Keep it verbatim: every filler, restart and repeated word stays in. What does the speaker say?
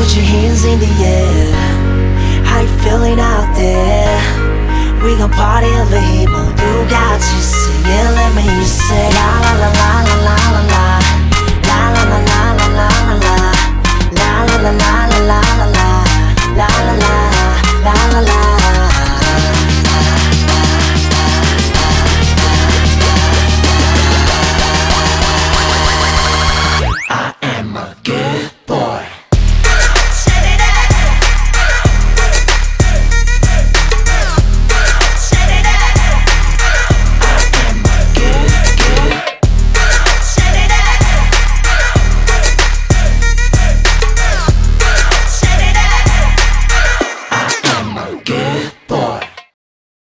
put your hands in the air. How you feeling out there? We gon' party over here, modugachi.